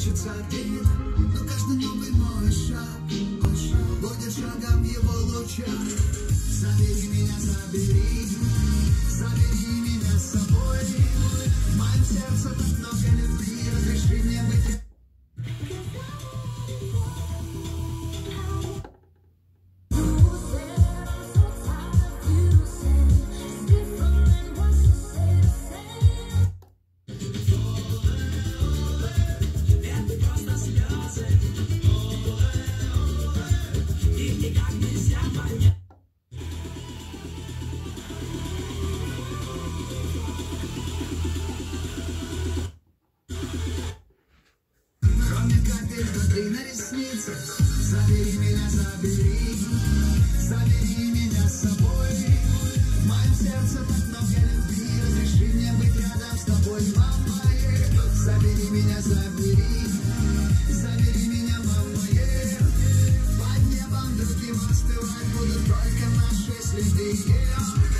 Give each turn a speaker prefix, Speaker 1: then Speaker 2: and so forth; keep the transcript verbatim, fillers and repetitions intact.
Speaker 1: хочется пить, но каждый новый мой шаг будет шагом его луча. Забери меня, забери, забери меня с собой. В моем сердце так много любви, разреши мне быть. Внутри на ресницах, забери меня, забери, забери меня с собой. В моем сердце так много любви, разреши мне быть рядом с тобой, мама. Забери меня, забери, забери меня, мама. Под небом другим остывать будут только наши следы.